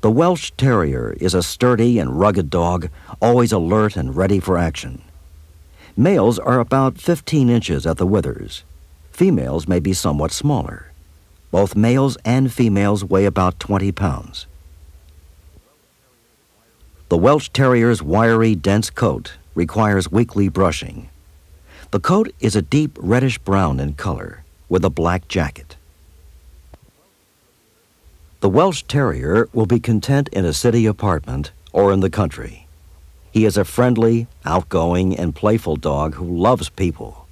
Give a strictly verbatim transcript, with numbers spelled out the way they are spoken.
The Welsh Terrier is a sturdy and rugged dog, always alert and ready for action. Males are about fifteen inches at the withers. Females may be somewhat smaller. Both males and females weigh about twenty pounds. The Welsh Terrier's wiry, dense coat requires weekly brushing. The coat is a deep reddish-brown in color, with a black jacket. The Welsh Terrier will be content in a city apartment or in the country. He is a friendly, outgoing, and playful dog who loves people.